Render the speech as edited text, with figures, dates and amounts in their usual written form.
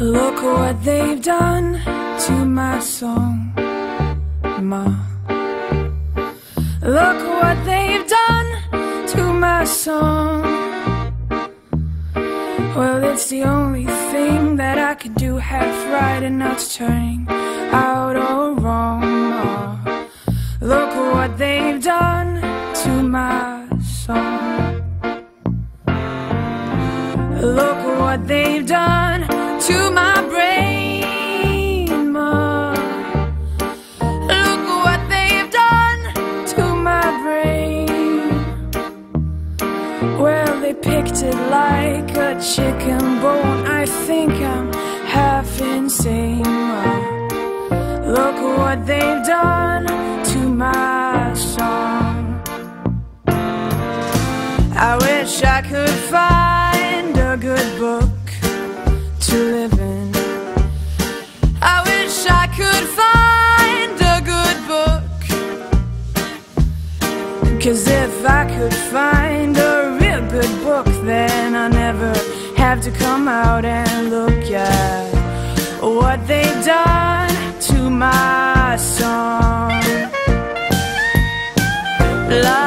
Look what they've done to my song, Ma. Look what they've done to my song. Well, it's the only thing that I could do half right, and now it's turning out all wrong, Ma. Look what they've done to my song. Look what they've done to my brain, Ma. Look what they've done to my brain. Well, they picked it like a chicken bone. I think I'm half insane, Ma. Look what they've done to my song. I wish I could find a good book to live in. I wish I could find a good book, 'cause if I could find a real good book, then I never have to come out and look at what they've done to my song.